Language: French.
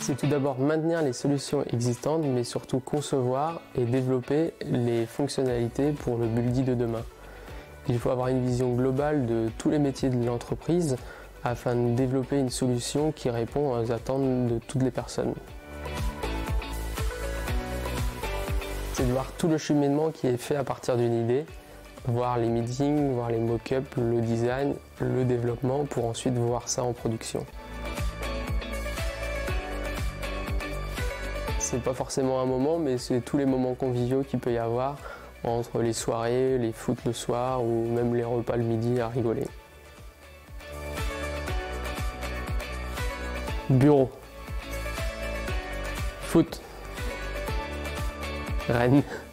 C'est tout d'abord maintenir les solutions existantes, mais surtout concevoir et développer les fonctionnalités pour le Buldi de demain. Il faut avoir une vision globale de tous les métiers de l'entreprise afin de développer une solution qui répond aux attentes de toutes les personnes. C'est de voir tout le cheminement qui est fait à partir d'une idée, voir les meetings, voir les mock-ups, le design, le développement pour ensuite voir ça en production. C'est pas forcément un moment, mais c'est tous les moments conviviaux qu'il peut y avoir entre les soirées, les foot le soir ou même les repas le midi à rigoler. Bureau. Foot. Rennes.